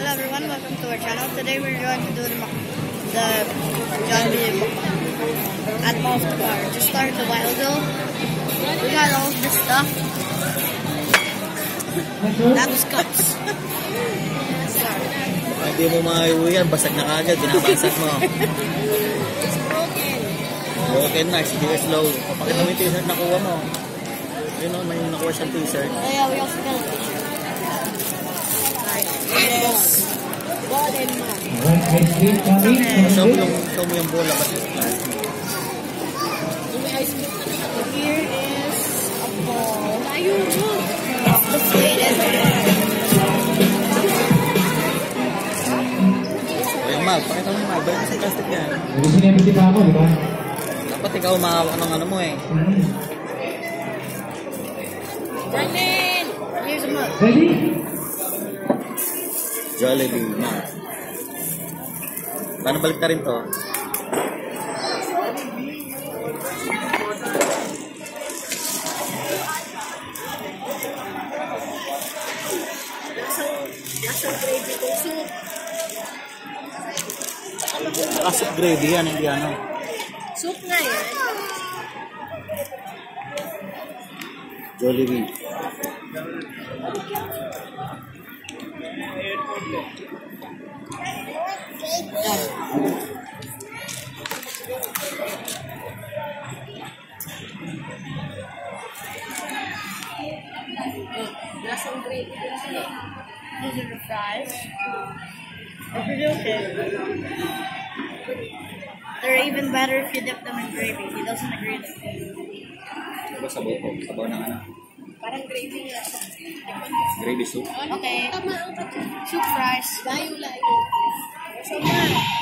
Hello everyone, welcome to our channel. Today we're going to do the Jollibee at Monster Bar. Just started a while ago. We got all this stuff. That was cups. Sorry. Hindi mo maiuwi yan, basag na kagad, binabasag mo. It's broken. Broken na, sige slow. Pakita mo yung t-shirt na kuha mo. Yun o, may nakuha siyang t-shirt. Oh yeah, we also got a t-shirt. Yes. Ball and Show mo yung bola ba? here is a ball. Deflated. O yung mag, pakita mo yung mag. Balik sa plastic yan. Sinempty pa ako, di ba? Dapat ikaw makawak ng ano mo eh. Brandon! Here's a mug. Ready? Jollibee, mag. Paano balik ka rin to? Lasang gravy ko. Soup. Nakasip gravy yan, hindi ano. Soup nga yan. Jollibee. Lasang gravy. These are the fries. If you do it, they're even better if you dip them in gravy. He doesn't agree with it. Diba sabaw ko? Sabaw ng ano? Parang gravy nila. Gravy soup. Okay. Soup fries. Layo-layo. So,